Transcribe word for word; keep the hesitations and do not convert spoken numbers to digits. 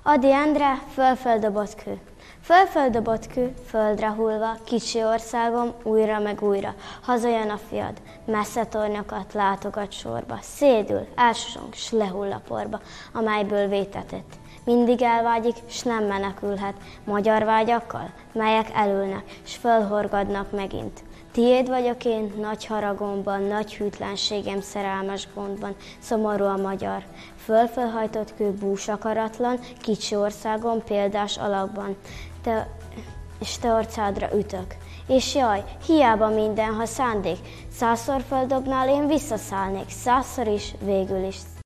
Adi Endre, föl-földobott kő. Föl-földobott kő, földre hullva, kicsi országom, újra meg újra. Hazajön a fiad, messze tornyokat látogat sorba. Szédül, elsosong, s lehull a porba, amelyből vétetett. Mindig elvágyik, s nem menekülhet, magyar vágyakkal, melyek elülnek, s fölhorgadnak megint. Tiéd vagyok én, nagy haragomban, nagy hűtlenségem szerelmes gondban, szomorú a magyar. Föl-fölhajtott kő bús akaratlan, kicsi országon, példás alakban, te, és te orcádra ütök. És jaj, hiába minden, ha szándék, százszor földobnál, én visszaszállnék, százszor is, végül is.